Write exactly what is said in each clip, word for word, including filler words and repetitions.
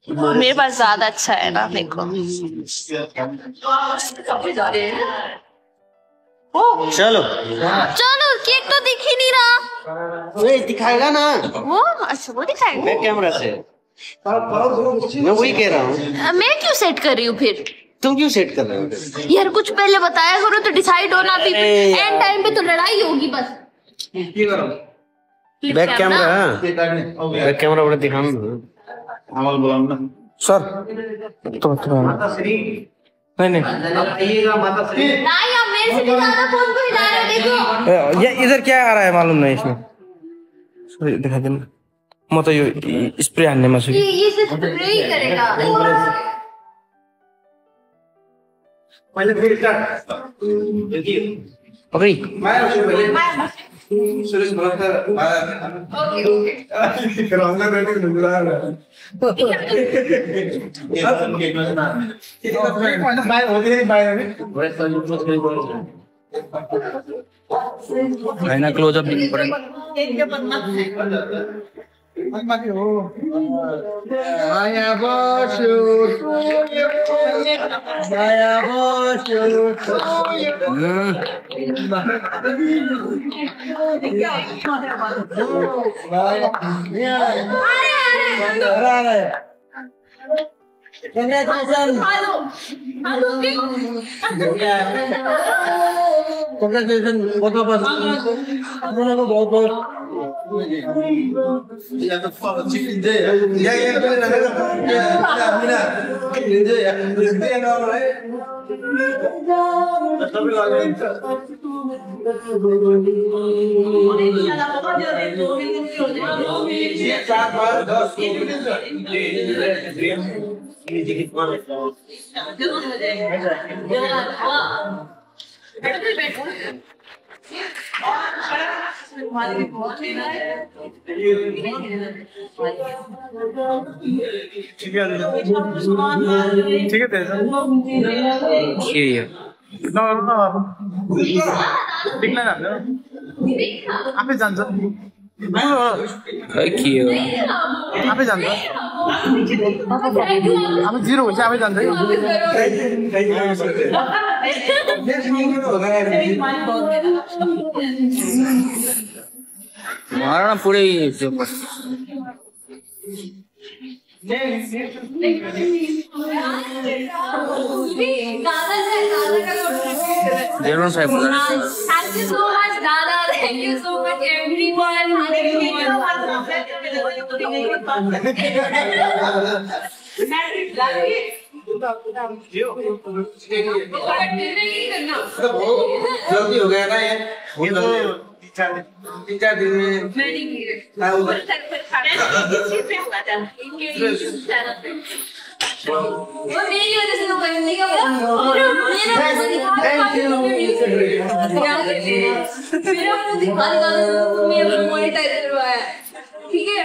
मेरे पास ज्यादा अच्छा है ना, देखो। चलो चलो, केक तो दिख ही नहीं रहा। वो दिखाएगा ना। वो अच्छा, वो दिखाएगा मैं कैमरा से। मैं वही कह रहा हूँ। मैं क्यों सेट कर रही हूँ फिर? तुम क्यों सेट कर रहे हो यार? कुछ पहले बताया करो तो डिसाइड होना भी। एंड टाइम पे तो लड़ाई होगी बस। Back camera. बैक कैमरा बड़ा दिखाना सर। तो नहीं नहीं मेरे से ज्यादा फोन को हिला रहे हो, देखो। ये इधर क्या आ रहा है मालूम नहीं इसमें। दिखा देना मत यो स्प्रे आने में से। ये ये सिर्फ स्प्रे ही करेगा। पहले फिर स्टार्ट ओके। मैं सुरेश बोलता ओके ओके करांगा रेडी नजर आ रहा है। बाय हो गई बाय है ना क्लोजअप नहीं पड़ेगा। Saya bosur, saya bosur. Congratulations. Congratulations. बहुत बहुत बहुत बहुत बहुत Ya da fala çiftinde ya. Ya ya böyle ne kadar. Ya mina çiftinde ya. Çiftinde ya ne var? Tabii lazım. ये चार बार दस ठीक है ठीक है ना ना दिखला जान्छ आफै जान्छ के हो आफै जान्छ अब जिरो हुन्छ आफै जान्छ मारना पुरै Zero five. Thank you so much, Dada. Thank you so much, everyone. जल्दी हो गया ना ये ये तो तीन चार दिन में वो मेरी वजह से तो बनने का मेरा मुंह दिखा दिखा मेरा मोनेटाइज करवाया है, ठीक है।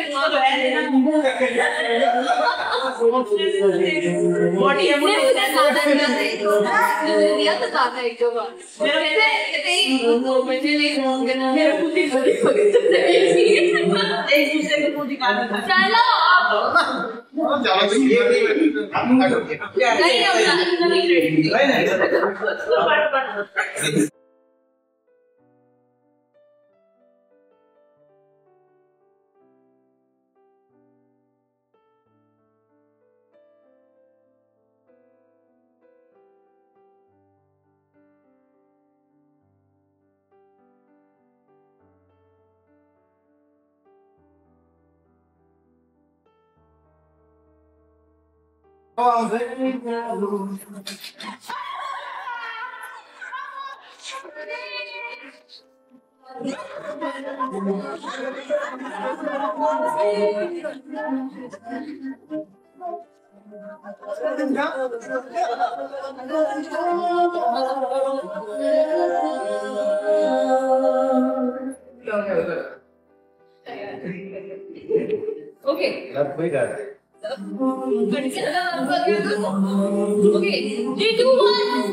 दिया तो ज्यादा एक जगह एक दूसरे को दिखाना चलो नहीं Oh, okay. That's way better. Okay, three, two, one.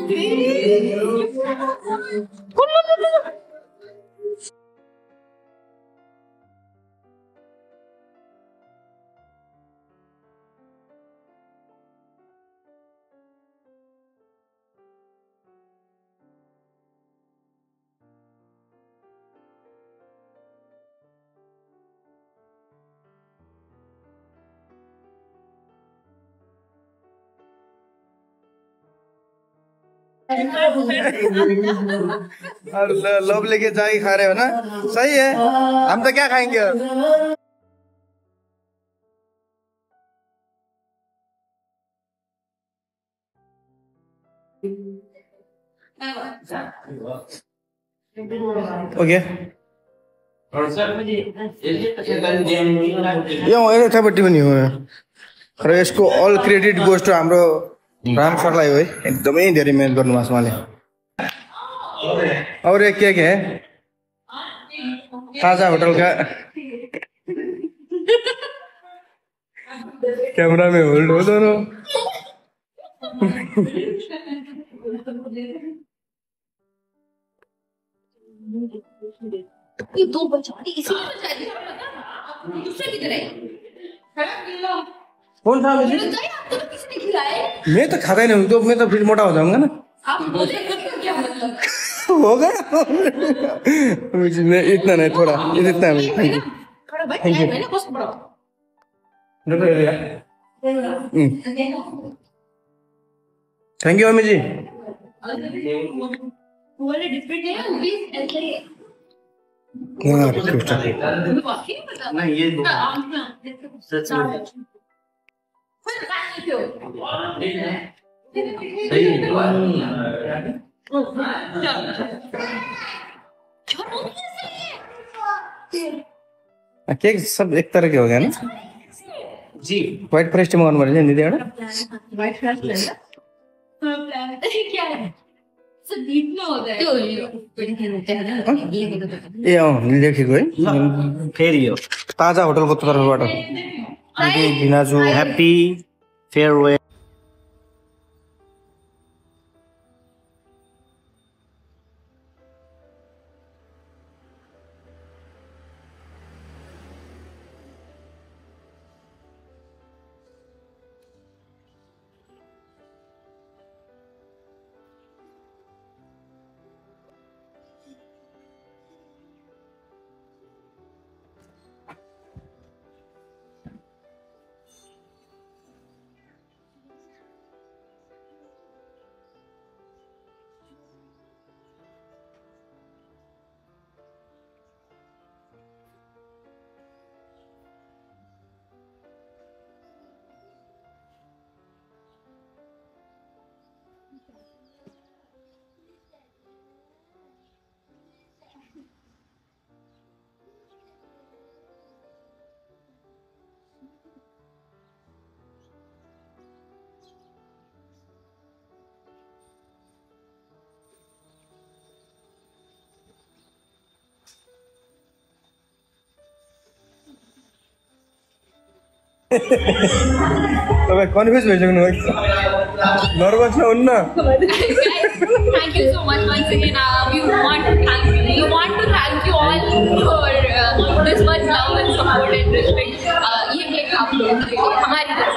और लोग लेके जाके खा रहे हो ना, सही है। हम तो क्या खाएंगे और ओके यो यतापट्टि पनि हो र यसको अल क्रेडिट गोज टु हाम्रो राम सरलाई हो है, एकदमै धेरै मेहनत गर्नुभएको छ उहाँले। और ये क्या क्या है? ताजा होटल का कैमरा में होल्ड हो दोनों। ये दो बचा दी, इसी में बचा दी, दूसरा किधर है? कौन सा मुझे? आपको तो किसी ने खिलाया? मैं तो खाता ही नहीं हूँ, तो मैं तो फिर मोटा हो जाऊंगा ना। आप मुझे क्या मतलब? होगा मैं इतना नहीं, थोड़ा इतना है। थैंक यू, थोड़ा बैठ जाए, मैंने बस बड़ा। थैंक यू अम्मी जी। वाले डिफरेंट है, प्लीज ऐसे ही। हाँ रिक्वेस्ट है। वाकई बता। नहीं ये दो सच में। फिर काट क्यों? सही है। केक सब एक तरह के हो गया ना जी। व्हाइट फॉरेस्ट में बनवा लीजिए निधि वाला व्हाइट फॉरेस्ट ले लो। क्या है? सब डीप में होता है। तो ये ए अँ लेखेको है फेरि हो ताजा होटलको तर्फबाट निधि भिनाजु ह्याप्पी फेयरवेल। तपाईँ कन्फ्युज भइसक्नु भयो नर्भस नहुन्न Thank you so much once again. Uh, we want to thank you. We want to thank you all for uh, this much love and support and respect. Uh, ये cake आप लोगों के लिए हमारी तरफ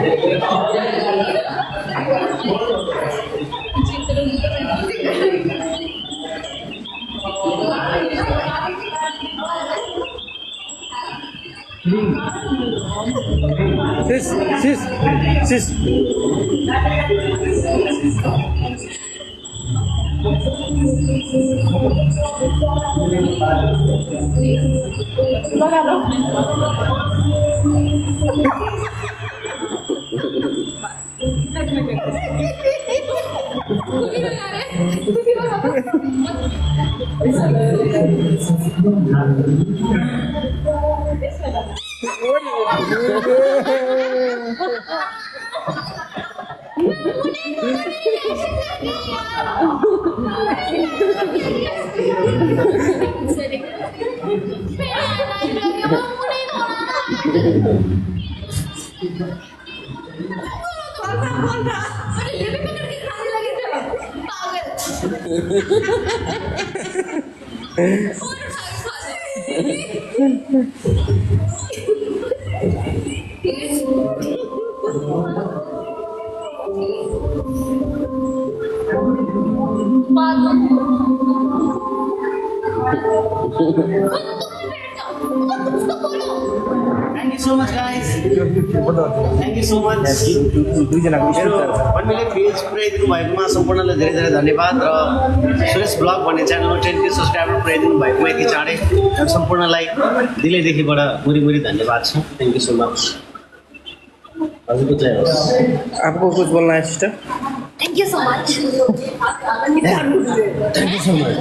Sis, sis, sis. Thank you so much, guys. Thank you so much. मेरो भन्नेले page पुऱ्याइदिनु भएकोमा सम्पूर्णलाई धेरै धेरै धन्यवाद र सुरेश ब्लग भन्ने च्यानलमा टेन के सब्सक्राइबर पुऱ्याइदिनु भएकोमा यति चाँडै सम्पूर्णलाई दिलैदेखिबाट मुरी मुरी धन्यवाद छ। Thank you so much. हजुरको जय होस्। आपको कुछ बोलना है sister? Thank you so much. Thank you so much.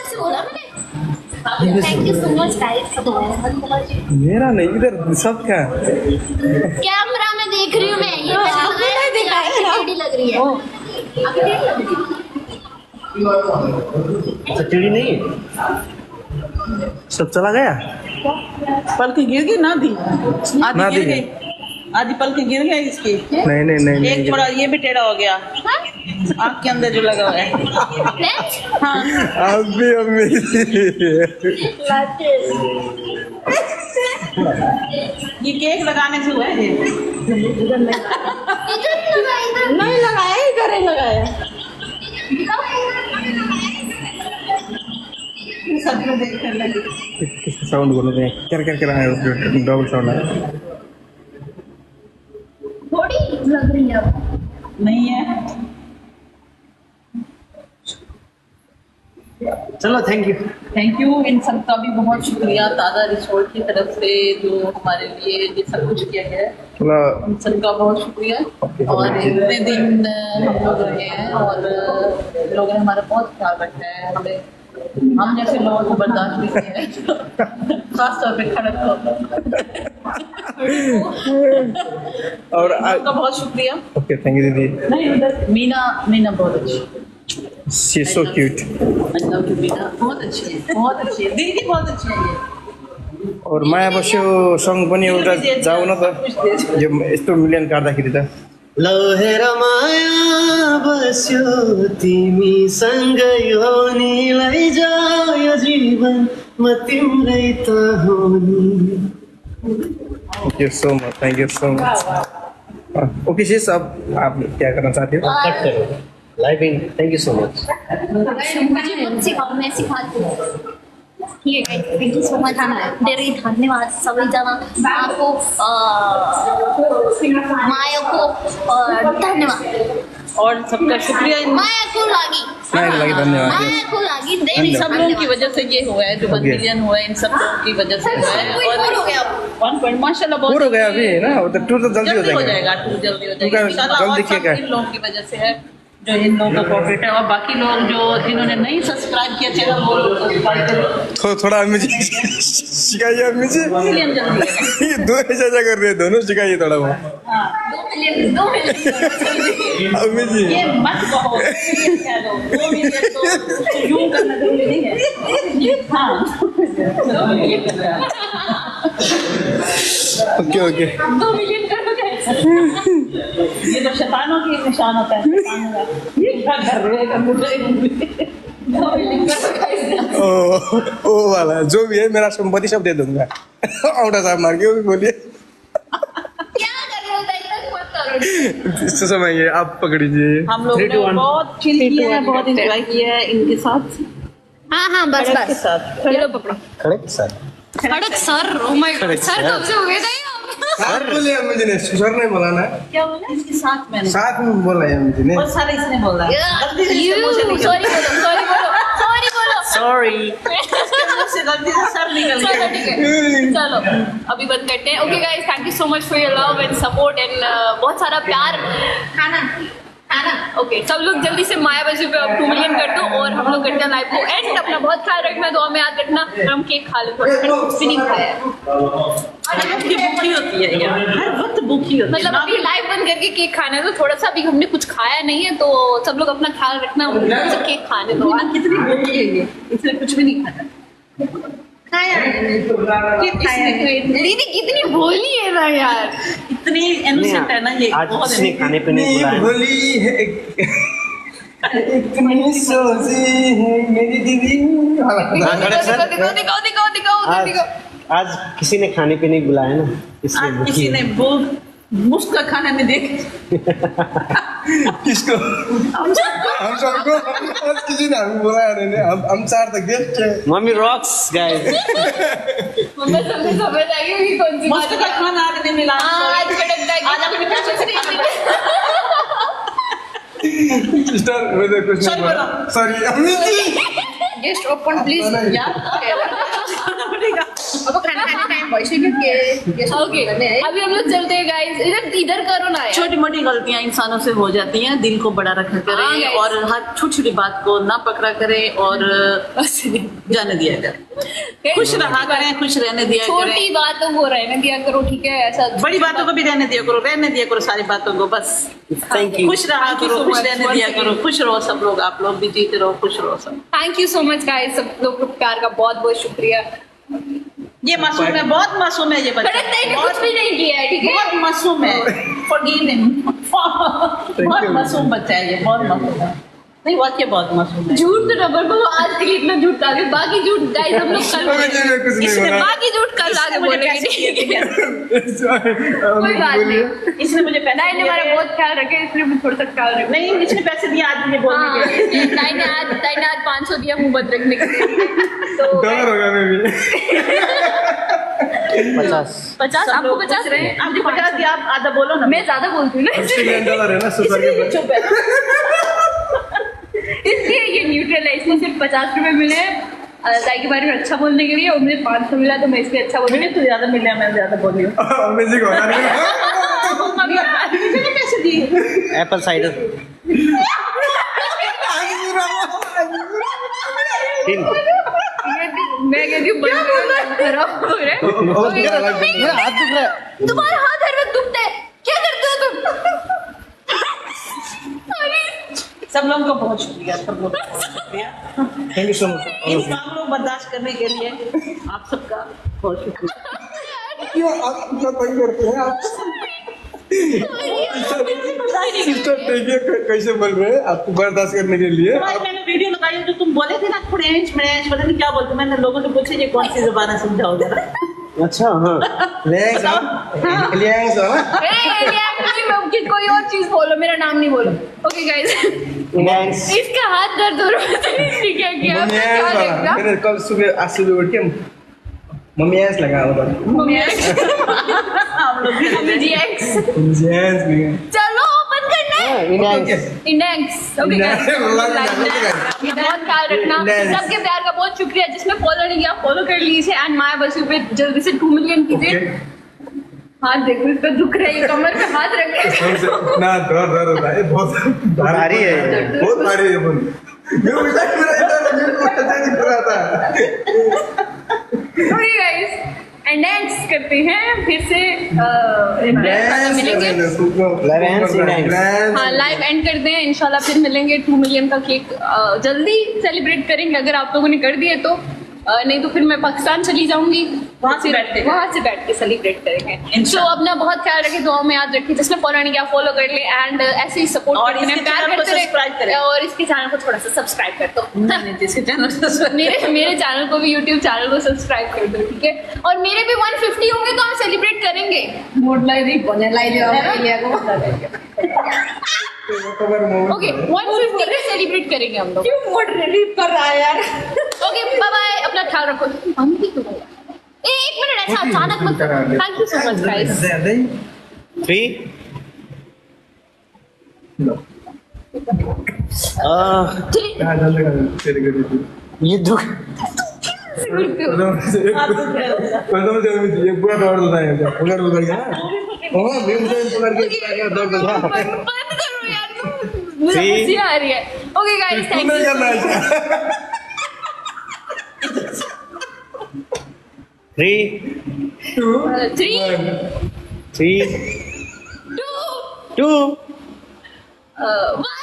Thank you so much guys. मेरा नहीं, इधर सबका कैमरा में देख रही हूँ मैं, ये मैंने देखा है, टेढ़ी लग रही है। आपकी टेढ़ी लग रही है। अच्छा टेढ़ी नहीं सब चला गया। पलक गिर गई ना दी, आधी ना गिर दी। गई, आधी पलक गिर गई इसकी। नहीं नहीं नहीं एक थोड़ा ये भी टेढ़ा हो गया आँख के अंदर जो लगा हुआ है। हाँ अब भी अम्मी ये केक लगाने से हुआ है। नहीं लगाया, इधर ही लगाया। सच में देख कर लगी। साउंड बोलो दे, कर कर कर रहा है, डबल साउंड है। थोड़ी लग रही है अब। नहीं है। चलो थैंक यू। थैंक यू इन सब का भी बहुत शुक्रिया ताज़ा रिसोर्ट की तरफ से जो हमारे लिए ये सब कुछ किया गया है, मतलब उन सब का बहुत शुक्रिया। और इतने दिन हम लोग रहे हैं और लोगों ने हमारा बहुत ख्याल रखा है। हमें हम जैसे लोगों को बर्दाश्त नहीं किया है, खासतौर पे खड़क को। और आपका बहुत शुक्रिया। ओके थैंक यू दीदी। नहीं उधर मीना मीना बहुत अच्छी, she is so cute. I love you Meena, बहुत अच्छी है, बहुत अच्छी है दीदी, बहुत अच्छी है ये। और माया बस्यो सङ्ग पनि एउटा जाऊ न त, यो यस्तो मिलियन काट्दाखेरि त। लहेर माया बस्यो तिमी सँगै होनीलाई जाऊ यो जीवन म तिम्रै त होनी। Thank you so much, thank you so much. Okay शीश, अब आप क्या करना चाहते हो? कट करो लाइव इन। Thank you so much. मुझे मत सिखाओ, मैं सिखाती हूँ। ठीक है guys, thank you so much, धेरै धन्यवाद सबैजना। आपको माया को धन्यवाद और सबका शुक्रिया। इन माया को लागी माया लगी धन्यवाद। माया को लागी इन सब लोगों की वजह से ये हुआ है, जो वन मिलियन हुआ है इन सब लोगों की वजह से हुआ है। और हो गया वन पॉइंट माशाल्लाह बहुत पूरा हो गया अभी ना, वो तो टू तो जल्दी हो जल्दी हो जाएगा। जाएगा, टू जल्दी हो टू का जाएगा इंशाल्लाह। और जल्दी सब किया इन लोगों की वजह से है, जो इन लोगों का प्रॉफिट है। और बाकी लोग जो जिन्होंने नहीं सब्सक्राइब किया चैनल, वो लोग सब्सक्राइब करें। थो, थोड़ा अम्मी जी सिखाइए, अम्मी जी मिलियन जल्दी है। ये दो ऐसा ऐसा कर रहे हैं, दोनों सिखाइए थोड़ा बहुत। हाँ दो मिलियन दो मिलियन अम्मी जी ये मत कहो, ये कह दो दो मिलियन तो यूं करना जरूरी नहीं है। हाँ ये करना है। Okay okay. दो मिलियन करोगे। ये तो शैतानों की निशान होता है, शैतानों का। ये क्या कर रहे हैं मुझे? दो मिलियन करोगे। ओ ओ वाला जो भी है, मेरा संपत्ति सब दे दूंगा। औटा साहब मार के बोलिए क्या कर रहे हो, तक मत करो। इस समय ये आप पकड़िए। हम लोग ने बहुत चिल किया है, बहुत एंजॉय किया है इनके साथ। हाँ हाँ बस खड़क के बस साथ। ये लो पकड़ो। खड़े के साथ Khadak sir, oh my God, sir कब से हो गए थे आप? सर बोले अम्मी जी ने, सर नहीं बोला ना, क्या बोला इसके साथ मैंने? साथ में बोला है अम्मी जी ने। और सारे इसने बोला है। गलती से इसके मुंह से निकल सॉरी बोलो, सॉरी बोलो, सॉरी बोलो। सॉरी। इसके मुंह से गलती से सर निकल चलो गया। ठीक है, चलो अभी बंद करते हैं। Okay guys, thank you so much for your love and support and बहुत सारा प्यार। खाना खाना ओके, सब लोग जल्दी से माया बजी पे अब टू मिलियन कर दो और हम लोग करते हैं लाइव को एंड। अपना बहुत ख्याल रखना, दुआ में याद रखना। हम केक खा लेते हैं, कुछ भी नहीं खाया। ये भूखी होती है यार, हर वक्त भूखी होती है। मतलब अभी लाइव बंद करके केक खाना है, तो थोड़ा सा अभी हमने कुछ खाया नहीं है, तो सब लोग अपना ख्याल रखना, सब केक खाने दो। कितनी भूखी है ये, इसने कुछ भी नहीं खाया। खाया दीदी कितनी भोली है ना यार, इतनी इनोसेंट है ना ये। आज बहुत किसने खाने पीने इतनी बुलाया? भोली है, इतनी सोची है मेरी दीदी। हाँ, खड़े सर। दिखाओ दिखाओ दिखाओ दिखाओ आज दिखाओ। आज किसी ने खाने पीने बुलाया ना, इसलिए आज भूखी किसी है। ने वो मुफ्त का खाना में देख किसको हम सबको आज किसी ने हमें बोला यार ने हम हम चार तक गेस्ट है मम्मी रॉक्स गाइस मम्मी सबने समझ आ गई कि कौन सी मस्त का खाना आज नहीं मिला आज कड़कदार आज आपने कुछ नहीं सिस्टर मुझे कुछ नहीं बोला सॉरी अम्मी जी गेस्ट ओपन प्लीज यार अब खाना खाने टाइम भइसक्यो के ओके अभी हम लोग चलते हैं गाइस इधर इधर करो ना यार छोटी मोटी गलतियां इंसानों से हो जाती हैं दिल को बड़ा रखा हाँ, करें guys. और हर छोटी छोटी बात को ना पकड़ा करें और जाने दिया करें खुश रहा करें खुश रहने दिया छोटी करें बातों को रहने दिया करो ठीक है ऐसा बड़ी बातों को भी रहने दिया करो रहने दिया करो सारी बातों को बस थैंक यू खुश रहा Thank you करो so खुश much रहने once दिया again. करो खुश रहो सब लोग आप लोग भी जीते रहो खुश रहो सब thank you so much guys सब लोग को प्यार का बहुत बहुत शुक्रिया ये मासूम है बहुत मासूम है ये बच्चा कड़क ने कुछ भी नहीं किया है ठीक है बहुत मासूम है फॉरगिव हिम बहुत मासूम बच्चा है ये बहुत मासूम है नहीं वाकई बहुत मासूम है झूठ तो नंबर को आज के लिए इतना झूठ था बाकी झूठ गाइस हम लोग कल मुझे कुछ नहीं इसने बोला बाकी झूठ कल आगे बोलेंगे ठीक है कोई बात नहीं इसने मुझे पैसे नाई ने हमारा बहुत ख्याल रखे इसलिए मुझे थोड़ा सा ख्याल रखना नहीं इसने पैसे दिए आज मुझे बोलने के लिए नाई ने आज नाई ने आज पाँच सौ दिया मुंह बंद रखने के लिए तो डॉलर होगा मैं भी पचास पचास सब आपको लोग पचास पूछ रहे हैं आपने पचास दिया आप आधा बोलो ना मैं ज्यादा बोलती हूँ ना ऑस्ट्रेलियन डॉलर है ना सुपर के चुप है इसलिए ये न्यूट्रल है इसको सिर्फ पचास रुपए मिले हैं दाई के बारे में अच्छा बोलने के लिए और मुझे पाँच सौ मिला तो मैं इसलिए अच्छा बोल रही मुझे तो ज्यादा मिले मैं ज्यादा बोल रही हूँ अमेजिंग होगा मुझे पैसे दिए एप्पल साइडर मैं कहती हूँ बंद करो, खराब हो रहा है मेरा हाथ दुख रहा है तुम्हारा हाथ हर वक्त दुखता है क्या करते हो तुम सब लोगों का बहुत शुक्रिया सब लोगों का बहुत शुक्रिया थैंक यू सो मच इन काम को बर्दाश्त करने के लिए आप सबका बहुत शुक्रिया क्यों आप इतना तंग करते हैं आप सिस्टर देखिए कैसे बोल रहे हैं आपको बर्दाश्त करने के लिए तुम्हारी मैंने वीडियो लगाई है जो तुम बोले थे ना फ्रेंच फ्रेंच पता नहीं क्या बोलते मैंने लोगों से पूछे ये कौन सी जुबान है समझाओ जरा अच्छा हाँ लेंस लेंस हो ना ए, एलियन नहीं, मैं कि कोई और चीज बोलो मेरा नाम नहीं बोलो ओके गाइस थैंक्स इसका हाथ दर्द हो रहा है ठीक है क्या मम्मी क्या ऐस वाला देखना मैंने कल सुबह आज सुबह उठ के मम्मी ऐस लगा हुआ मम्मी हम लोग मम्मी जी एक्स मुझे ऐस भी चलो ओपन करना है इंडेक्स इंडेक्स ओके Index, बहुत ख्याल रखना Index. सबके प्यार का बहुत शुक्रिया जिसने फॉलो नहीं किया फॉलो कर लीजिए एंड माया बसु पे जल्दी से टू मिलियन कीजिए हाथ देखो इसका दुख रहा है ये कमर पे हाथ रख के ना दर्द दर्द होता है बहुत भारी है ये। बहुत भारी है बोल मैं उल्टा ही मेरा इधर मेरे को ऐसे दिख रहा था ओके गाइस एंड नेक्स्ट करते हैं फिर से अ, मिलेंगे हाँ लाइव एंड करते हैं इंशाल्लाह फिर मिलेंगे टू मिलियन का केक अ, जल्दी सेलिब्रेट करेंगे अगर आप लोगों ने कर दिए तो अ, नहीं तो फिर मैं पाकिस्तान चली जाऊंगी वहाँ से बैठ के वहाँ से बैठ के सेलिब्रेट करेंगे तो इंशाल्लाह। अपना बहुत ख्याल रखें दुआ में याद रखें जिसने फॉलो नहीं किया फॉलो कर ले एंड ऐसे ही सपोर्ट और करते इसके प्यार चैनल को करते सब्सक्राइब रहे करें। और इसके चैनल को थोड़ा सा सब्सक्राइब कर दो नहीं जिसके चैनल मेरे मेरे चैनल को भी यूट्यूब चैनल को सब्सक्राइब कर दो ठीक है और मेरे भी वन फिफ्टी होंगे तो हम सेलिब्रेट करेंगे मोड लाई दी बने लाई दे ओके वन फिफ्टी पे सेलिब्रेट करेंगे हम लोग क्यों मोड रिलीव कर रहा है यार ओके बाय बाय अपना ख्याल रखो हम भी तो ए, एक मिनट ऐसा अचानक मत thank you so much guys three ये दुख कसम से ये पूरा दर्द होता है पकड़ पकड़ के ना हाँ भीम से पकड़ के दर्द होता है बंद करो यार मुझे हंसी आ रही है ओके गाइस थैंक नहीं यू करना है three two three three two two one